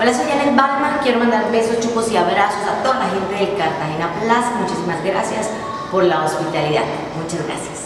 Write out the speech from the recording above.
Hola, soy Janet Balma, quiero mandar besos, chupos y abrazos a toda la gente del Cartagena Plaza. Muchísimas gracias por la hospitalidad. Muchas gracias.